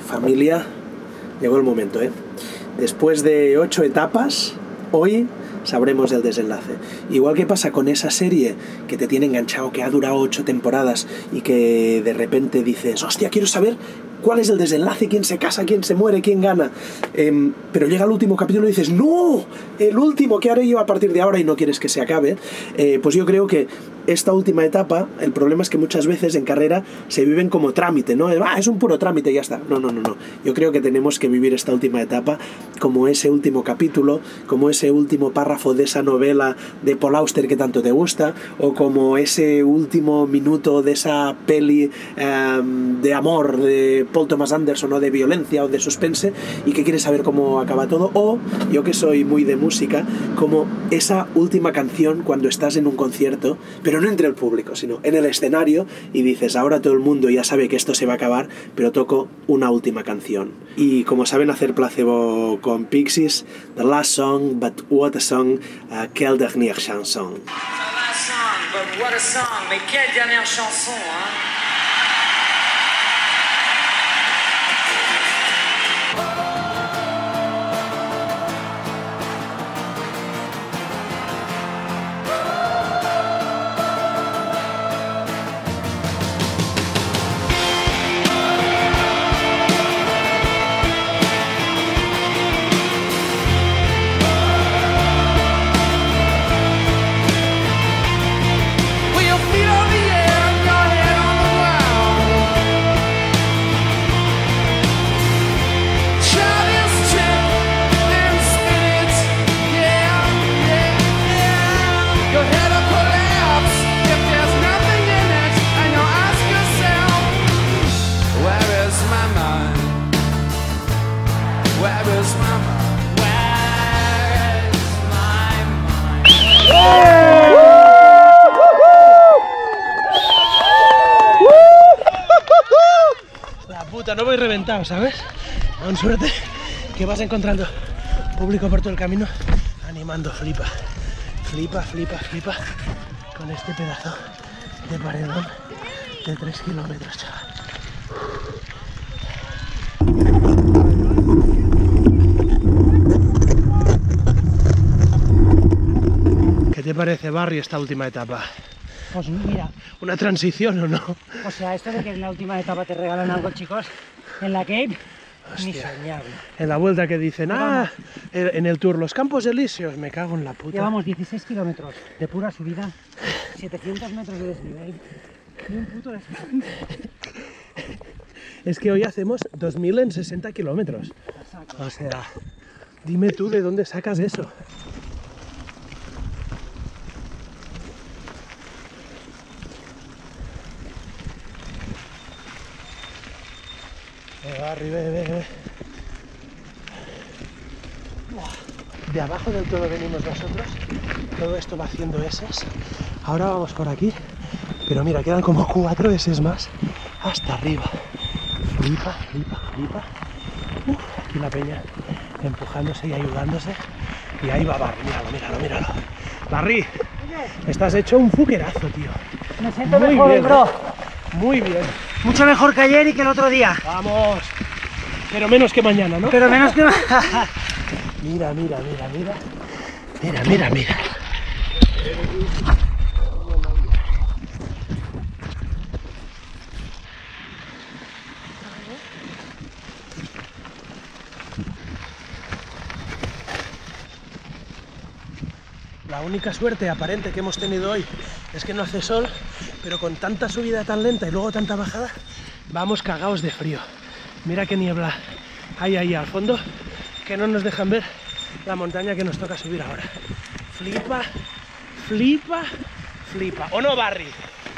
Familia, llegó el momento, ¿eh? Después de 8 etapas, hoy sabremos el desenlace. Igual que pasa con esa serie que te tiene enganchado, que ha durado 8 temporadas y que de repente dices, hostia, quiero saber cuál es el desenlace, quién se casa, quién se muere, quién gana. Pero llega el último capítulo y dices, no, el último, ¿qué haré yo a partir de ahora? Y no quieres que se acabe. Pues yo creo que esta última etapa, el problema es que muchas veces en carrera se viven como trámite, ¿no? Es un puro trámite y ya está. No. Yo creo que tenemos que vivir esta última etapa como ese último capítulo, como ese último párrafo de esa novela de Paul Auster que tanto te gusta, o como ese último minuto de esa peli de amor de Paul Thomas Anderson, o de violencia o de suspense, y que quieres saber cómo acaba todo. O yo, que soy muy de música, como esa última canción cuando estás en un concierto, pero no entre el público, sino en el escenario, y dices, ahora todo el mundo ya sabe que esto se va a acabar, pero toco una última canción. Y como saben hacer placebo con Pixies, The Last Song, but what a song, quelle dernière chanson. The last song, but what a song, mais quelle dernière chanson, hein? No voy reventado, ¿sabes? Con suerte que vas encontrando público por todo el camino animando. Flipa con este pedazo de paredón de 3 kilómetros, chaval. ¿Qué te parece, Barry, esta última etapa? Pues mira, ¿una transición o no? o sea, esto de que en la última etapa te regalan algo, chicos, en la Cape, ni soñable. En la vuelta que dicen, en el Tour, los Campos Elíseos, me cago en la puta. Llevamos 16 kilómetros de pura subida, 700 metros de desnivel y un puto descanso. Es que hoy hacemos 2000 en 60 kilómetros. O sea, dime tú de dónde sacas eso. Barry, ve. De abajo del todo venimos nosotros. Todo esto va haciendo S's. Ahora vamos por aquí. Pero mira, quedan como 4 S's más hasta arriba. Flipa. Aquí la peña empujándose y ayudándose. Y ahí va Barry, míralo. Barry, estás hecho un fuquerazo, tío. Me siento mejor, bien, bro. Muy bien. Mucho mejor que ayer y que el otro día. Vamos. Pero menos que mañana, ¿no? Pero menos que mañana. Mira. La única suerte aparente que hemos tenido hoy es que no hace sol, pero con tanta subida tan lenta y luego tanta bajada, vamos cagados de frío. Mira qué niebla hay ahí al fondo, que no nos dejan ver la montaña que nos toca subir ahora. Flipa. ¿O no, Barry?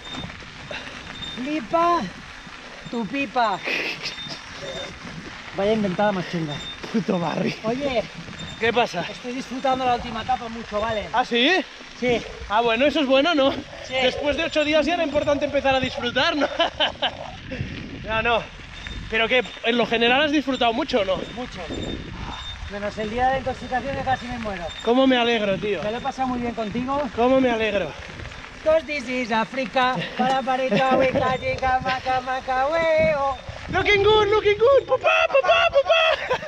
Flipa tu pipa. Vaya inventada más chunga. Puto Barry. Oye, ¿qué pasa? estoy disfrutando la última etapa mucho, ¿vale? ¿Ah, sí? Sí. Ah, bueno, eso es bueno, ¿no? Sí. Después de 8 días ya era importante empezar a disfrutar, ¿no? No. Pero que en lo general has disfrutado mucho, ¿o no? Mucho. Menos el día de intoxicación que casi me muero. ¿Cómo me alegro, tío? Me lo he pasado muy bien contigo. ¿Cómo me alegro? Cause this is Africa. Para parita, weka, chica, maca, maca, weo. Looking good, papá, papá, papá.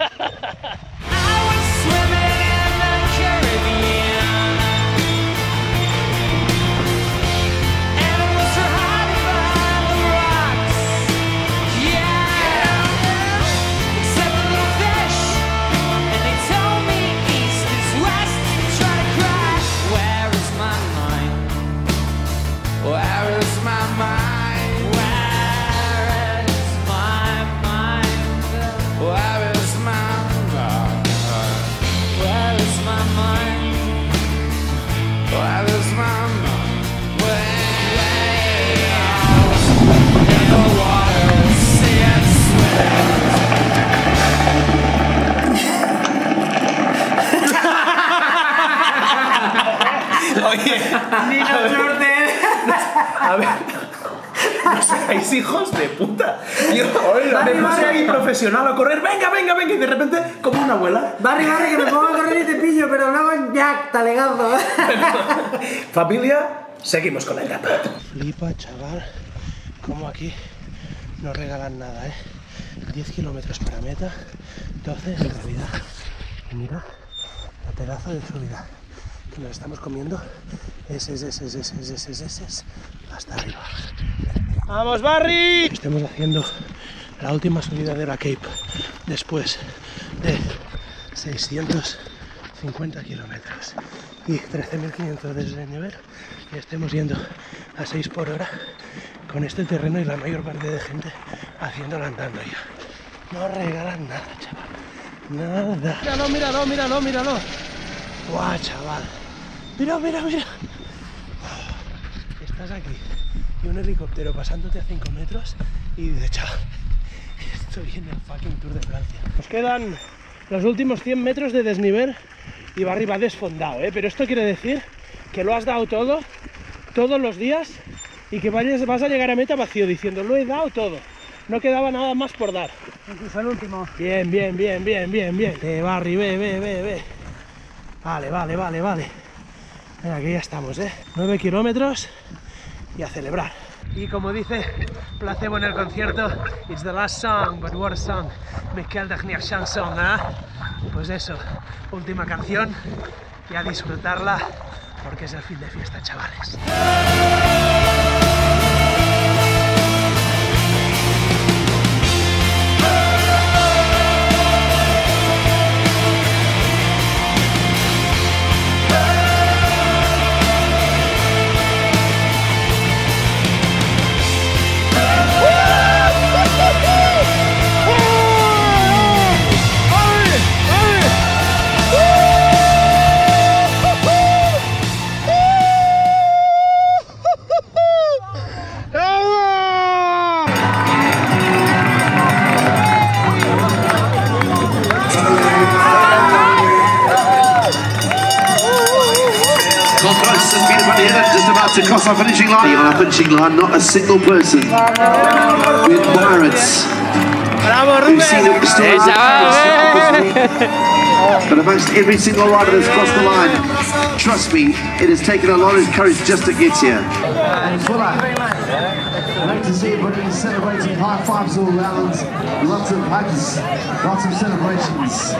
A ver, no seáis hijos de puta. Yo me puse ahí profesional a correr, venga, venga, venga, y de repente, como una abuela. Barry, que me pongo a correr y te pillo, pero luego ya, talegazo. Familia, seguimos con la etapa. Flipa, chaval, como aquí no regalan nada, 10 kilómetros para meta, 12 en realidad. Y mira, la pedazo de subida que nos estamos comiendo es hasta arriba. ¡Vamos, Barry! Estamos haciendo la última subida de la Cape después de 650 kilómetros y 13.500 de desnivel, y estemos yendo a 6 por hora con este terreno y la mayor parte de gente haciéndolo andando ya. No regalan nada, chaval. Nada. Míralo, míralo, míralo, míralo. ¡Guau, chaval! Mira, mira, mira. Estás aquí y un helicóptero pasándote a 5 metros y dices, chaval, estoy en el fucking Tour de Francia. Nos quedan los últimos 100 metros de desnivel y Barry va desfondado, pero esto quiere decir que lo has dado todo, todos los días, y que vas a llegar a meta vacío diciendo, lo he dado todo. No quedaba nada más por dar. Incluso el último. Bien, bien, bien, bien, bien, bien. Barry, ve. Vale, vale, vale, vale. Venga, aquí ya estamos, 9 kilómetros y a celebrar. Y como dice Placebo en el concierto, it's the last song, but what a song. Miquel Dagnier chanson, Pues eso, última canción y a disfrutarla porque es el fin de fiesta, chavales. To cross our finishing line. On our finishing line, not a single person. With Pirates. We've seen it still but amongst every single rider that's crossed the line, trust me, it has taken a lot of courage just to get here. I'd like to see everybody celebrating, high fives all around, lots of hugs, lots of celebrations.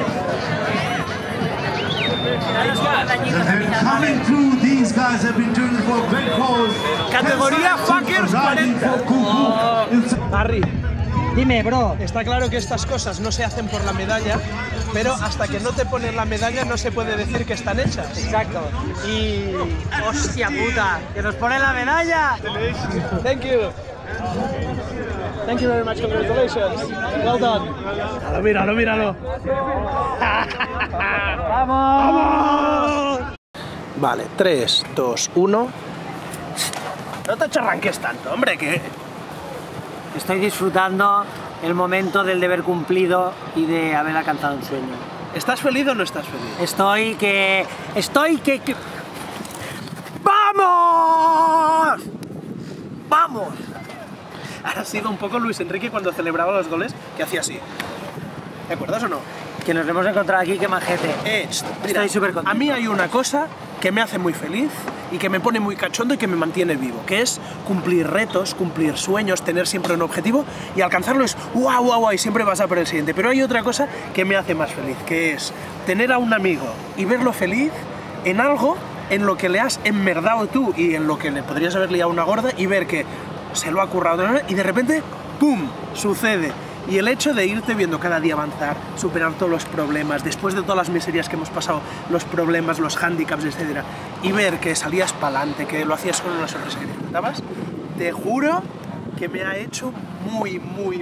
And coming through, these guys have been doing it for a great cause. Categoría Fuckers 40. Barry, dime, bro. está claro que estas cosas no se hacen por la medalla, pero hasta que no te ponen la medalla no se puede decir que están hechas. Exacto. Y... ¡hostia puta! ¡Que nos ponen la medalla! Thank you. Thank you very much, congratulations. Well done. Míralo, míralo. ¡Vamos! ¡Vamos! Vale, 3, 2, 1. No te charranques tanto, hombre, que... Estoy disfrutando el momento del deber cumplido y de haber alcanzado un sueño. ¿Estás feliz o no estás feliz? Estoy que... ¡Vamos! ¡Vamos! Ha sido un poco Luis Enrique cuando celebraba los goles, que hacía así. ¿Te acuerdas o no? Que nos hemos encontrado aquí, qué majete. Mira, estoy súper contento. A mí hay una cosa que me hace muy feliz y que me pone muy cachondo y que me mantiene vivo, que es cumplir retos, cumplir sueños, tener siempre un objetivo y alcanzarlo es guau, guau, guau, y siempre vas a por el siguiente. Pero hay otra cosa que me hace más feliz, que es tener a un amigo y verlo feliz en algo en lo que le has enmerdado tú y en lo que le podrías haber liado una gorda y ver que se lo ha currado y de repente, ¡pum!, sucede. Y el hecho de irte viendo cada día avanzar, superar todos los problemas, después de todas las miserias que hemos pasado, los problemas, los hándicaps, etc. Y ver que salías para adelante, que lo hacías con una sonrisa que disfrutabas, te juro que me ha hecho muy,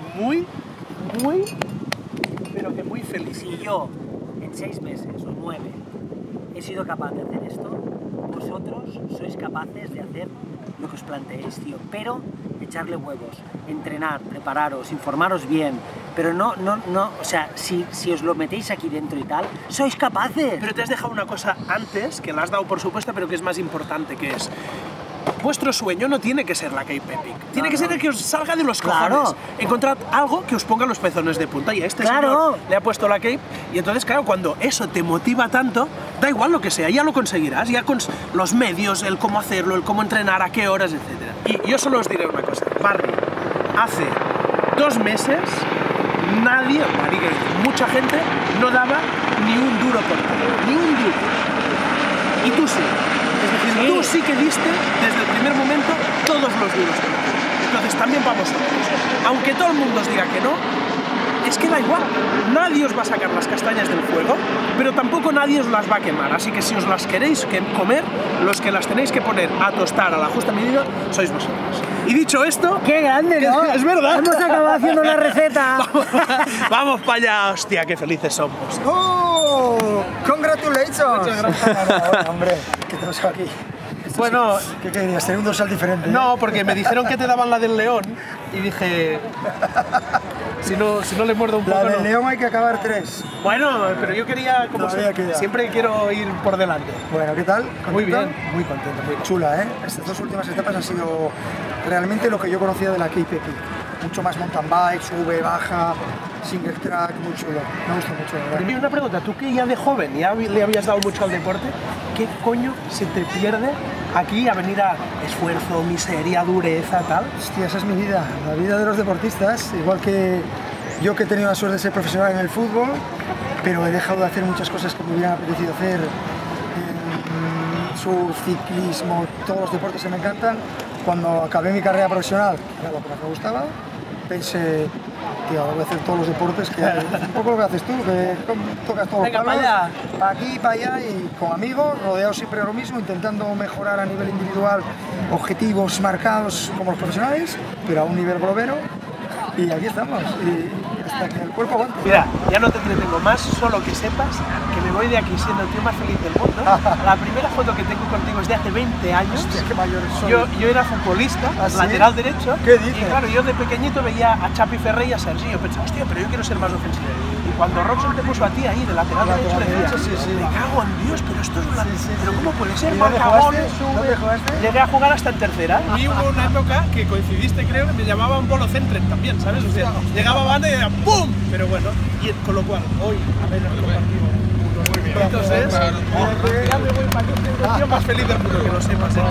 pero que muy feliz. Si yo, en 6 meses o 9, he sido capaz de hacer esto, vosotros sois capaces de hacer lo que os planteéis, tío. Pero echarle huevos, entrenar, prepararos, informaros bien, pero no, o sea, si os lo metéis aquí dentro y tal, sois capaces. Pero te has dejado una cosa antes, que la has dado por supuesto, pero que es más importante, que es... Vuestro sueño no tiene que ser la Cape Epic, tiene que ser el que os salga de los cojones. Claro. Encontrad algo que os ponga los pezones de punta y a este señor le ha puesto la Cape y entonces claro, cuando eso te motiva tanto, da igual lo que sea, ya lo conseguirás, ya con los medios, el cómo hacerlo, el cómo entrenar, a qué horas, etc. Y yo solo os diré una cosa, Barry, hace 2 meses nadie, mucha gente no daba ni un duro por ti, ni un duro. Y tú sí. Es decir, tú sí que diste desde el primer momento todos los duros. Entonces también vamos a ver. Aunque todo el mundo os diga que no, es que da igual. Nadie os va a sacar las castañas del fuego, pero tampoco nadie os las va a quemar. Así que si os las queréis comer, los que las tenéis que poner a tostar a la justa medida sois vosotros. Y dicho esto... ¡Qué grande, ¿no? Es verdad. Hemos acabado haciendo una receta. Vamos para allá, hostia, qué felices somos. ¡Oh! ¡Congratulations! Muchas gracias. Hombre, ¿qué te pasa aquí? Bueno, ¿qué querías? ¿Tener un dorsal diferente? No, porque me dijeron que te daban la del león y dije, si no le muerdo un poco. La del no. león hay que acabar 3. Bueno, pero yo quería, como siempre quiero ir por delante. Bueno, ¿qué tal? ¿Contento? Muy bien, muy contento, muy contento. Chula, ¿eh? Estas 2 últimas etapas han sido realmente lo que yo conocía de la Cape Epic. Mucho más mountain bike, sube, baja, single track, muy chulo. Me gusta mucho, la verdad. Y una pregunta, tú que ya de joven ya le habías dado mucho al deporte, ¿qué coño se te pierde aquí a venir a esfuerzo, miseria, dureza, tal? Hostia, esa es mi vida, la vida de los deportistas, igual que yo que he tenido la suerte de ser profesional en el fútbol, pero he dejado de hacer muchas cosas que me hubieran apetecido hacer, surf, ciclismo, todos los deportes que me encantan. Cuando acabé mi carrera profesional, que era lo que más me gustaba, pensé, tío, voy a hacer todos los deportes, que un poco lo que haces tú, que tocas todos los palos, para aquí, para allá, y con amigos, rodeados siempre de lo mismo, intentando mejorar a nivel individual, objetivos marcados como los profesionales, pero a un nivel globero, y aquí estamos, y hasta que el cuerpo aguante. Mira, ya no te entretengo más, solo que sepas que me voy de aquí siendo el tío más feliz del mundo. La primera foto que tengo contigo es de hace 20 años. Hostia, qué mayor soy. Yo era futbolista, ¿Ah, sí? lateral derecho. ¿Qué dices? Y claro, yo de pequeñito veía a Chapi Ferrer y a Sergi y yo pensaba, hostia, pero yo quiero ser más ofensivo. Y cuando Robson te puso a ti ahí de lateral derecho, le decía, me cago en Dios, pero esto es una... pero ¿cómo puede ser? ¿Dónde Marcagones, jugaste? ¿Dónde jugaste? Llegué a jugar hasta en tercera. Y hubo una época que coincidiste, creo, que me llamaban Bolo Centren también, ¿sabes? O sea, llegaba banda y era ¡pum! Pero bueno, y con lo cual, hoy, a ver, compartido. Entonces, ya me voy para que soy el tío más feliz del mundo, que lo sepas.